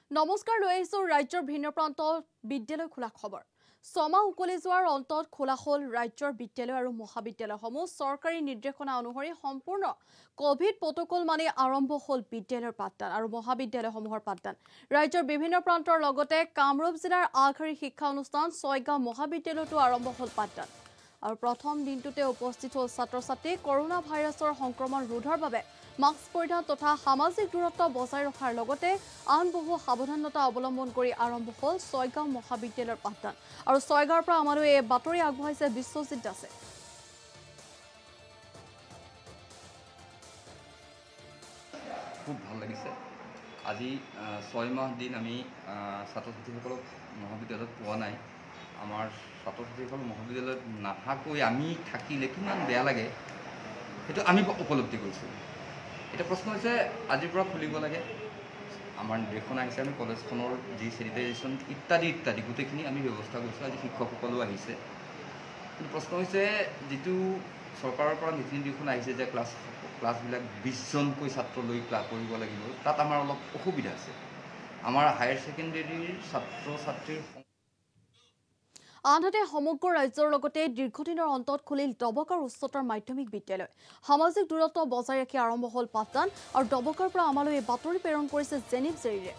নমস্কাৰ লৈ আহিছো ৰাজ্যৰ ভিন্ন প্ৰান্তৰ বিদ্যালয় খোলা খবৰ। ছমাহ উকলি যোৱাৰ অন্তত খোলা হ'ল ৰাজ্যৰ বিদ্যালয় আৰু মহাবিদ্যালয়সমূহ। চৰকাৰী নিৰ্দেশনা অনুসৰি সম্পূৰ্ণ কোভিড প্ৰটকল মানি আৰম্ভ হ'ল বিদ্যালয়ৰ পাঠদান আৰু মহাবিদ্যালয়সমূহৰ পাঠদান। ৰাজ্যৰ বিভিন্ন প্ৰান্তৰ লগতে কামৰূপ জিলাৰ আগশাৰী শিক্ষা অনুষ্ঠান ছয়গাঁও মহাবিদ্যালয়তো আৰম্ভ হ'ল পাঠদান। আৰু প্ৰথম দিনটোতে উপস্থিত হ'ল ছাত্ৰ-ছাত্ৰী। কৰোনা ভাইৰাছৰ সংক্ৰমণ ৰোধৰ বাবে মাস্ক পৰিধান তথা সামাজিক দূৰত্ব বজাই ৰখাৰ লগতে আন বহু সাৱধানতা অৱলম্বন কৰি আৰম্ভ হ'ল ছয়গাঁও মহাবিদ্যালয়ৰ পাঠদান। আৰু ছয়গাঁৱৰ পৰা আমালৈ এই বাতৰি আগবঢ়াইছে বিশ্বজিৎ দাসে। খুব ভাল লাগিছে। আজি 6 মাহ দিন আমি ছাত্ৰ-ছাত্ৰীসকলক মহাবিদ্যালয়ত পোৱা নাই। আমাৰ ছাত্ৰ-ছাত্ৰীসকল মহাবিদ্যালয়ত নাথাকৈ আমি থাকিলে কিমান বেয়া লাগে সেইটো আমি উপলব্ধি কৰিছোঁ। এতিয়া প্ৰশ্ন হৈছে আজিৰ পৰা খুলিব লাগে। আমাৰ নিৰ্দেশনা আহিছে, আমি কলেজখনৰ যি চেনিটাইজেশ্যন ইত্যাদি ইত্যাদি গোটেইখিনি আমি ব্যৱস্থা কৰিছোঁ। আজি শিক্ষকসকলো আহিছে। কিন্তু প্ৰশ্ন হৈছে যিটো চৰকাৰৰ পৰা নীতি নিৰ্দেশনা আহিছে যে ক্লাছবিলাক 20 জনকৈ ছাত্ৰ লৈ ক্লাছ কৰিব লাগিব, তাত আমাৰ অলপ অসুবিধা আছে। আমাৰ হায়াৰ ছেকেণ্ডেৰীৰ ছাত্ৰ-ছাত্ৰীৰ আনহাতে সমগ্ৰ ৰাজ্যৰ লগতে দীৰ্ঘদিনৰ অন্তত খুলিল ডবকাৰ উচ্চতৰ মাধ্যমিক বিদ্যালয়। সামাজিক দূৰত্ব বজাই ৰাখি আৰম্ভ হ'ল পাঠদান। আৰু ডবকাৰ পৰা আমালৈ এই বাতৰি প্ৰেৰণ কৰিছে জেনিফ জেৰিৰে।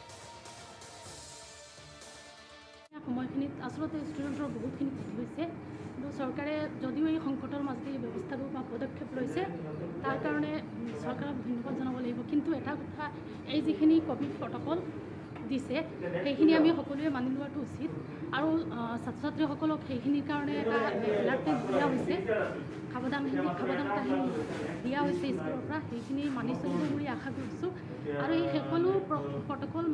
সময়খিনিত আচলতে ষ্টুডেণ্টৰ বহুতখিনি ক্ষতি হৈছে, কিন্তু চৰকাৰে যদিও এই সংকটৰ মাজতে এই ব্যৱস্থাটো বা পদক্ষেপ লৈছে তাৰ কাৰণে চৰকাৰক ধন্যবাদ জনাব লাগিব। কিন্তু এটা কথা, এই যিখিনি ক'ভিড প্ৰট'কল দিছে সেইখিনি আমি সকলোৱে মানি লোৱাটো উচিত। আৰু ছাত্ৰ ছাত্ৰীসকলক সেইখিনিৰ কাৰণে এটা এলাৰ্টমেণ্ট দিয়া হৈছে, সাৱধানতাখিনি দিয়া হৈছে স্কুলৰ পৰা, সেইখিনি মানি চলিব বুলি আশা কৰিছোঁ। আৰু এই সকলো প্ৰট'কল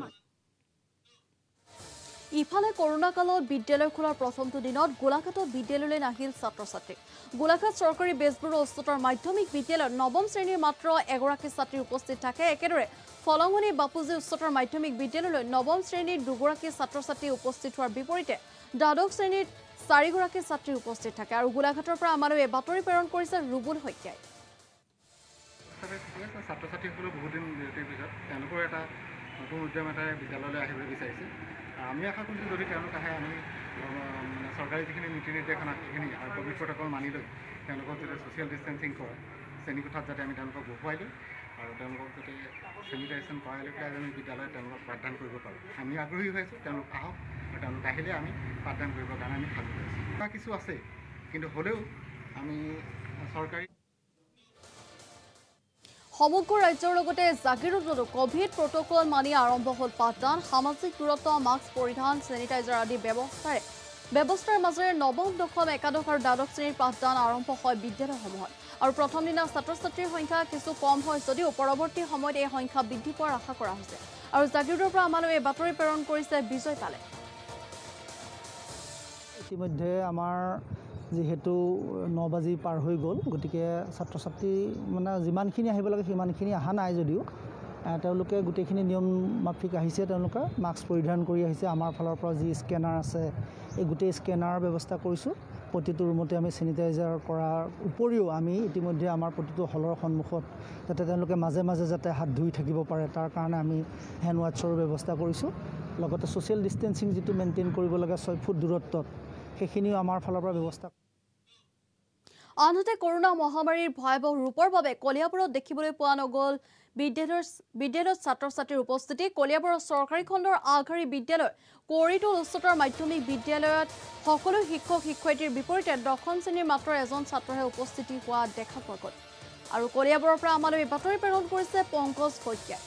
ইফালে কৰোনা কালত বিদ্যালয় খোলাৰ প্ৰথমটো দিনত গোলাঘাটত বিদ্যালয়লৈ নাহিল ছাত্ৰ-ছাত্ৰী। গোলাঘাট চৰকাৰী বেজবৰুৱা উচ্চতৰ মাধ্যমিক বিদ্যালয়ত নৱম শ্ৰেণীৰ মাত্ৰ এগৰাকী ছাত্ৰী উপস্থিত থাকে। একেদৰে ফলঙনি বাপুজী উচ্চতৰ মাধ্যমিক বিদ্যালয়লৈ নৱম শ্ৰেণীৰ দুগৰাকী ছাত্ৰ-ছাত্ৰী উপস্থিত হোৱাৰ বিপৰীতে দ্বাদশ শ্ৰেণীত 4গৰাকী ছাত্ৰী উপস্থিত থাকে। আৰু গোলাঘাটৰ পৰা আমালৈ এই বাতৰি প্ৰেৰণ কৰিছে ৰুবুল শইকীয়াই। ছাত্ৰ-ছাত্ৰীসকলে বহুদিন বিৰতিৰ পিছত তেওঁলোকৰ এটা নতুন উদ্যম এটাই বিদ্যালয়লৈ আহিবলৈ বিচাৰিছে। আমি আশা কৰিছোঁ যদি তেওঁলোক আহে, আমি চৰকাৰী যিখিনি নীতি নিৰ্দেশনা সেইখিনি আৰু ক'ভিড প্ৰট'কল মানি লৈ তেওঁলোকক যাতে ছ'চিয়েল ডিষ্টেঞ্চিং কৰে, শ্ৰেণীকোঠাত যাতে আমি তেওঁলোকক বহুৱাই দিওঁ আৰু তেওঁলোকক যাতে চেনিটাইজেশ্যন কৰাই লৈ পেলাই আমি বিদ্যালয়ত তেওঁলোকক পাঠদান কৰিব পাৰোঁ। আমি আগ্ৰহী হৈ আছোঁ, তেওঁলোক আহক আৰু তেওঁলোক আহিলে আমি পাঠদান কৰিবৰ কাৰণে আমি সাজু হৈ আছোঁ। কিছু আছে, কিন্তু হ'লেও আমি চৰকাৰী সমগ্ৰ ৰাজ্যৰ লগতে জাগিৰোডতো ক'ভিড প্ৰট'কল মানি আৰম্ভ হ'ল পাঠদান। সামাজিক দূৰত্ব, মাস্ক পৰিধান, চেনিটাইজাৰ আদি ব্যৱস্থাৰ মাজেৰে নৱম, দশম, একাদশ আৰু দ্বাদশ শ্ৰেণীৰ পাঠদান আৰম্ভ হয় বিদ্যালয়সমূহত। আৰু প্ৰথম দিনা ছাত্ৰ-ছাত্ৰীৰ সংখ্যা কিছু কম হয় যদিও পৰৱৰ্তী সময়ত এই সংখ্যা বৃদ্ধি পোৱাৰ আশা কৰা হৈছে। আৰু জাগিৰোডৰ পৰা আমালৈ এই বাতৰি প্ৰেৰণ কৰিছে বিজয় পালে। ইতিমধ্যে আমাৰ যিহেতু 9 বাজি পাৰ হৈ গ'ল, গতিকে ছাত্ৰ ছাত্ৰী মানে যিমানখিনি আহিব লাগে সিমানখিনি অহা নাই যদিও তেওঁলোকে গোটেইখিনি নিয়ম মাফিক আহিছে। তেওঁলোকে মাস্ক পৰিধান কৰি আহিছে। আমাৰ ফালৰ পৰা যি স্কেনাৰ আছে এই গোটেই স্কেনাৰ ব্যৱস্থা কৰিছোঁ। প্ৰতিটো ৰুমতে আমি চেনিটাইজাৰ কৰাৰ উপৰিও আমি ইতিমধ্যে আমাৰ প্ৰতিটো হলৰ সন্মুখত যাতে তেওঁলোকে মাজে মাজে যাতে হাত ধুই থাকিব পাৰে তাৰ কাৰণে আমি হেণ্ড ৱাশ্বৰো ব্যৱস্থা কৰিছোঁ। লগতে ছ'চিয়েল ডিষ্টেঞ্চিং যিটো মেইনটেইন কৰিব লাগে 6 ফুট দূৰত্বত, সেইখিনিও আমাৰ ফালৰ পৰা ব্যৱস্থা। আনহাতে কৰোনা মহামাৰীৰ ভয়াৱহ ৰূপৰ বাবে কলিয়াবৰত দেখিবলৈ পোৱা নগ'ল বিদ্যালয়ত ছাত্ৰ-ছাত্ৰীৰ উপস্থিতি। কলিয়াবৰৰ চৰকাৰী খণ্ডৰ আগশাৰী বিদ্যালয় কৰিটোল উচ্চতৰ মাধ্যমিক বিদ্যালয়ত সকলো শিক্ষক-শিক্ষয়িত্ৰীৰ বিপৰীতে দশম শ্ৰেণীৰ মাত্ৰ এজন ছাত্ৰহে উপস্থিতি হোৱা দেখা পোৱা গ'ল। আৰু কলিয়াবৰৰ পৰা আমালৈ এই বাতৰি প্ৰেৰণ কৰিছে পংকজ শইকীয়াই।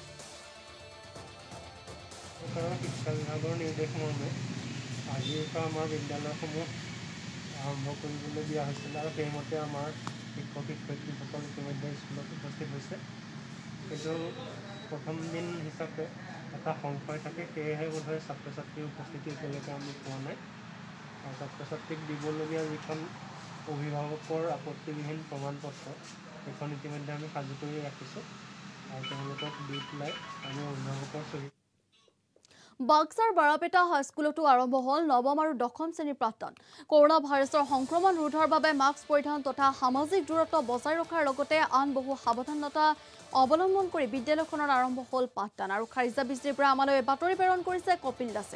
শিক্ষা বিভাগৰ নিৰ্দেশমৰ্মে আজিৰ পৰা আমাৰ বিদ্যালয়সমূহ আৰম্ভ কৰিবলৈ দিয়া হৈছিল আৰু সেইমতে আমাৰ শিক্ষক-শিক্ষয়িত্ৰীসকল ইতিমধ্যে স্কুলত উপস্থিত হৈছে। কিন্তু প্ৰথম দিন হিচাপে এটা সংশয় থাকে, সেয়েহে বোধহয় ছাত্ৰ-ছাত্ৰীৰ উপস্থিতি এতিয়ালৈকে আমি পোৱা নাই। আৰু ছাত্ৰ-ছাত্ৰীক দিবলগীয়া যিখন অভিভাৱকৰ আপত্তিবিহীন প্ৰমাণপত্ৰ সেইখন ইতিমধ্যে আমি সাজু কৰি ৰাখিছোঁ আৰু তেওঁলোকক দি পেলাই আমি অভিভাৱকৰ চহী বাক্সাৰ বাৰাপেটা হাইস্কুলতো আৰম্ভ হ'ল নৱম আৰু দশম শ্ৰেণীৰ পাঠদান। কৰোনা ভাইৰাছৰ সংক্ৰমণ ৰোধৰ বাবে মাস্ক পৰিধান তথা সামাজিক দূৰত্ব বজাই ৰখাৰ লগতে আন বহু সাৱধানতা অৱলম্বন কৰি বিদ্যালয়খনত আৰম্ভ হ'ল পাঠদান। আৰু খাৰিজা বিজলীৰ পৰা আমালৈ বাতৰি প্ৰেৰণ কৰিছে কপিল দাসে।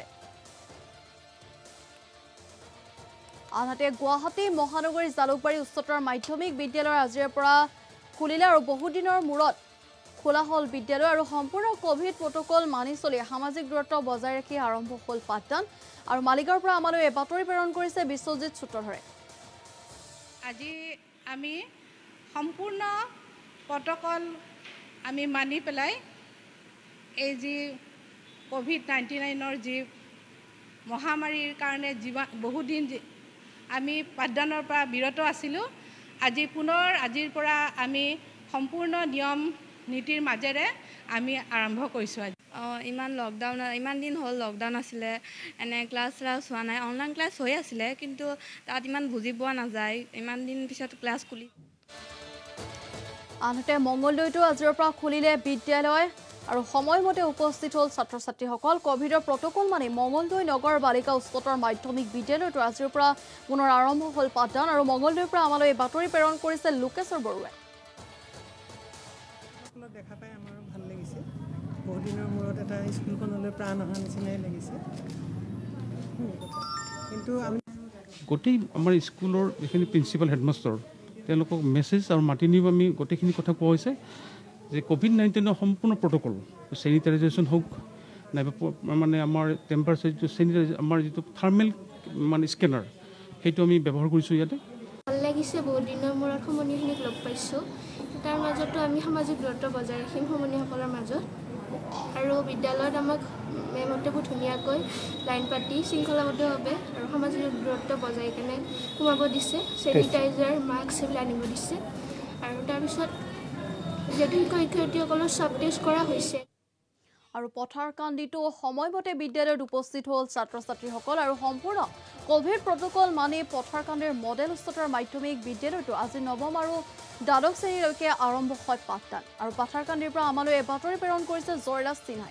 আনহাতে গুৱাহাটী মহানগৰী জালুকবাৰী উচ্চতৰ মাধ্যমিক বিদ্যালয় আজিৰ পৰা খুলিলে আৰু বহুদিনৰ মূৰত খোলা হ'ল বিদ্যালয় আৰু সম্পূৰ্ণ কোভিড প্ৰটকল মানি চলি সামাজিক দূৰত্ব বজাই ৰাখি আৰম্ভ হ'ল পাঠদান। আৰু মালিগাঁৱৰ পৰা আমালৈ বাতৰি প্ৰেৰণ কৰিছে বিশ্বজিৎ সূত্ৰধৰে। আজি আমি সম্পূৰ্ণ প্ৰটকল আমি মানি পেলাই এই যি কোভিড-19ৰ যি মহামাৰীৰ কাৰণে বহুদিন আমি পাঠদানৰ পৰা বিৰত আছিলোঁ। আজিৰ পৰা আমি সম্পূৰ্ণ নিয়ম নীতিৰ মাজেৰে আমি আৰম্ভ কৰিছোঁ। ইমান দিন হ'ল লকডাউন আছিলে, এনে ক্লাছ হোৱা নাই, অনলাইন ক্লাছ হৈ আছিলে, কিন্তু তাত ইমান বুজি পোৱা নাযায়। ইমান দিন পিছত ক্লাছ খুলি। আনহাতে মংগলদৈতো আজিৰ পৰা খুলিলে বিদ্যালয় আৰু সময়মতে উপস্থিত হ'ল ছাত্ৰ ছাত্ৰীসকল। কোভিডৰ প্ৰটকল মানি মংগলদৈ নগৰ বালিকা উচ্চতৰ মাধ্যমিক বিদ্যালয়তো আজিৰ পৰা পুনৰ আৰম্ভ হ'ল পাঠদান। আৰু মংগলদৈৰ পৰা আমালৈ বাতৰি প্ৰেৰণ কৰিছে লোকেশ্বৰ বৰুৱাই। দেখা পাই আমাৰো ভাল লাগিছে। বহুদিনৰ মূৰত এটা স্কুলখনলৈ প্ৰাণ অহা নিচিনাই লাগিছে। কিন্তু আমি গোটেই আমাৰ স্কুলৰ যিখিনি প্ৰিন্সিপাল হেডমাষ্টাৰ তেওঁলোকক মেছেজ আৰু মাতি নিও আমি গোটেইখিনি কথা কোৱা হৈছে যে কোভিড-19ৰ সম্পূৰ্ণ প্ৰটকল চেনিটাইজেশ্যন হওক নাইবা মানে আমাৰ টেম্পাৰেচাৰ যিটো আমাৰ যিটো থাৰ্মেল মানে স্কেনাৰ সেইটো আমি ব্যৱহাৰ কৰিছোঁ ইয়াতে। ভাল লাগিছে, বহুত দিনৰ মূৰত সমনীখিনিক লগ পাইছোঁ। তাৰ মাজতো আমি সামাজিক দূৰত্ব বজাই ৰাখিম সমনীসকলৰ মাজত। আৰু বিদ্যালয়ত আমাক মেমহঁতে বহুত ধুনীয়াকৈ লাইন পাতি শৃংখলাবদ্ধভাৱে আৰু সামাজিক দূৰত্ব বজাই কেনে সোমাব দিছে। চেনিটাইজাৰ, মাস্ক এইবিলাক আনিব দিছে। আৰু তাৰপিছত যিহেতু শিক্ষক-শিক্ষয়িত্ৰীসকলৰ স্বাব টেষ্ট কৰা হৈছে। আৰু পথাৰকান্দিতো সময়মতে বিদ্যালয়ত উপস্থিত হ'ল ছাত্ৰ ছাত্ৰীসকল। আৰু সম্পূৰ্ণ কোভিড প্ৰটকল মানি পথাৰকান্দিৰ মডেল উচ্চতৰ মাধ্যমিক বিদ্যালয়তো আজি নৱম আৰু দ্বাদশ শ্ৰেণীলৈকে আৰম্ভ হয় পাঠদান। আৰু পথাৰকান্দিৰ পৰা আমালৈ বাতৰি প্ৰেৰণ কৰিছে জয়ৰাজ সিনহাই।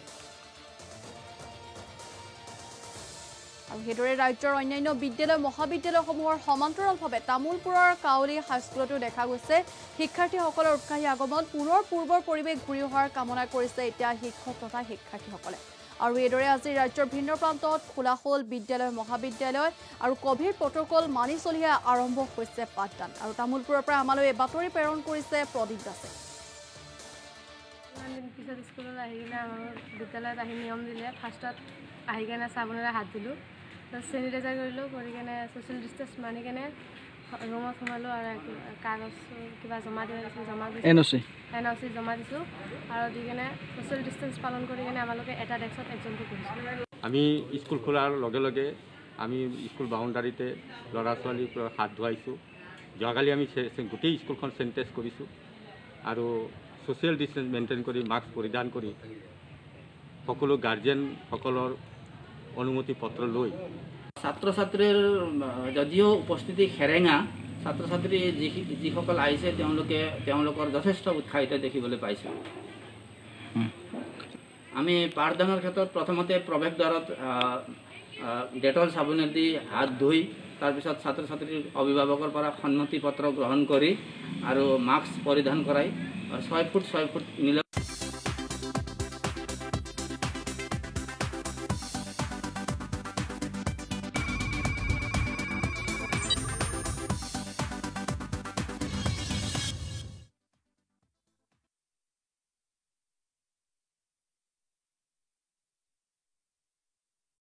আৰু সেইদৰে ৰাজ্যৰ অন্যান্য বিদ্যালয় মহাবিদ্যালয়সমূহৰ সমান্তৰালভাৱে তামোলপুৰৰ কাউলী হাইস্কুলতো দেখা গৈছে শিক্ষাৰ্থীসকলৰ উৎসাহী আগমন। পুনৰ পূৰ্বৰ পৰিৱেশ ঘূৰি অহাৰ কামনা কৰিছে এতিয়া শিক্ষক তথা শিক্ষাৰ্থীসকলে। আৰু এইদৰে আজি ৰাজ্যৰ ভিন্ন প্ৰান্তত খোলা হ'ল বিদ্যালয় মহাবিদ্যালয় আৰু কোভিড প্ৰটকল মানি চলিয়ে আৰম্ভ হৈছে পাঠদান। আৰু তামোলপুৰৰ পৰা আমালৈ বাতৰি প্ৰেৰণ কৰিছে প্ৰদীপ দাসে। ইমান দিন পিছত স্কুলত আহি কিনে আমাৰ বিদ্যালয়ত আহি নিয়ম দিলে। ফাৰ্ষ্টত আহি কেনে চাবোনেৰে হাত ধুলোঁ, চেনিটাইজাৰ কৰিলোঁ, কৰি কেনে ছ'চিয়েল ডিষ্টেঞ্চ মানি কেনে ৰুমত সোমালোঁ। আৰু কাগজ কিবা জমা দিছোঁ, NOC জমা দিছোঁ। আৰু দি কেনে ছ'চিয়েল ডিষ্টেঞ্চ পালন কৰি কেনে আমালোকে এটা ডেস্কত একজনকৈ বহিছোঁ। আমি স্কুল খোলাৰ লগে লগে আমি স্কুল বাউণ্ডাৰীতে ল'ৰা ছোৱালীৰ পৰা হাত ধুৱাইছোঁ। যোৱাকালি আমি গোটেই স্কুলখন চেনিটাইজ কৰিছোঁ আৰু ছ'চিয়েল ডিষ্টেঞ্চ মেইনটেইন কৰি মাস্ক পৰিধান কৰি সকলো গাৰ্জেনসকলৰ অনুমতি পত্ৰ লৈ ছাত্ৰ ছাত্ৰীৰ যদিও উপস্থিতি সেৰেঙা, ছাত্ৰ ছাত্ৰী যিসকল আহিছে তেওঁলোকৰ যথেষ্ট উৎসাহিত দেখিবলৈ পাইছোঁ। আমি পাঠদানৰ ক্ষেত্ৰত প্ৰথমতে প্ৰৱেশদ্বাৰত ডেটল চাবোনেদি হাত ধুই তাৰপিছত ছাত্ৰ ছাত্ৰীৰ অভিভাৱকৰ পৰা সন্মতি পত্ৰ গ্ৰহণ কৰি আৰু মাস্ক পৰিধান কৰাই 6 ফুট